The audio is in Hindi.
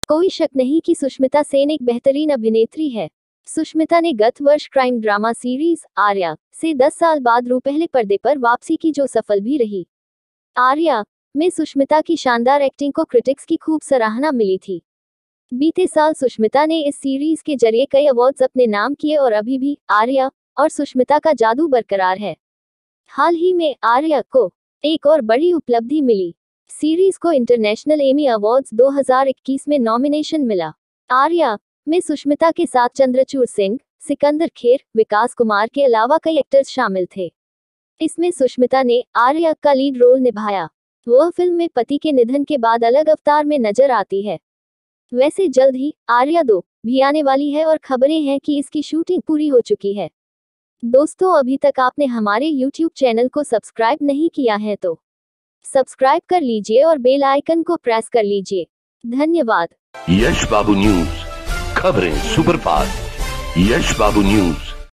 कोई शक नहीं कि सुष्मिता सेन एक बेहतरीन अभिनेत्री है। सुष्मिता ने गत वर्ष क्राइम ड्रामा सीरीज आर्या से 10 साल बाद पहले पर्दे पर वापसी की, जो सफल भी रही। आर्या में सुष्मिता की शानदार एक्टिंग को क्रिटिक्स की खूब सराहना मिली थी। बीते साल सुष्मिता ने इस सीरीज के जरिए कई अवार्ड्स अपने नाम किए और अभी भी आर्या और सुष्मिता का जादू बरकरार है। हाल ही में आर्या को एक और बड़ी उपलब्धि मिली। सीरीज को इंटरनेशनल एमी अवार्ड्स 2021 में नॉमिनेशन मिला। आर्या में सुष्मिता के साथ चंद्रचूड़ सिंह, सिकंदर खेर, विकास कुमार के अलावा कई एक्टर्स शामिल थे। इसमें सुष्मिता ने आर्या का लीड रोल निभाया। वह फिल्म में पति के निधन के बाद अलग अवतार में नजर आती है। वैसे जल्द ही आर्या 2 भी आने वाली है और खबरें हैं कि इसकी शूटिंग पूरी हो चुकी है। दोस्तों, अभी तक आपने हमारे YouTube चैनल को सब्सक्राइब नहीं किया है तो सब्सक्राइब कर लीजिए और बेल आइकन को प्रेस कर लीजिए। धन्यवाद। यश बाबू न्यूज, खबरें सुपरफास्ट। यश बाबू न्यूज।